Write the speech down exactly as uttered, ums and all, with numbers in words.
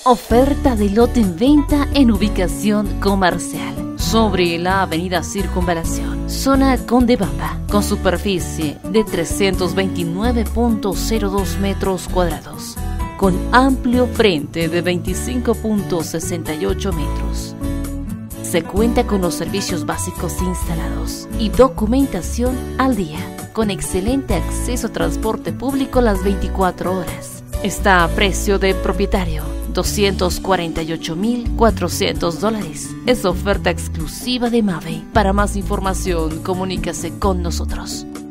Oferta de lote en venta en ubicación comercial sobre la avenida Circunvalación, zona Condebamba, con superficie de trescientos veintinueve punto cero dos metros cuadrados, con amplio frente de veinticinco punto sesenta y ocho metros. Se cuenta con los servicios básicos instalados y documentación al día, con excelente acceso a transporte público las veinticuatro horas. Está a precio de propietario, doscientos cuarenta y ocho mil cuatrocientos dólares. Es oferta exclusiva de Mave. Para más información, comuníquese con nosotros.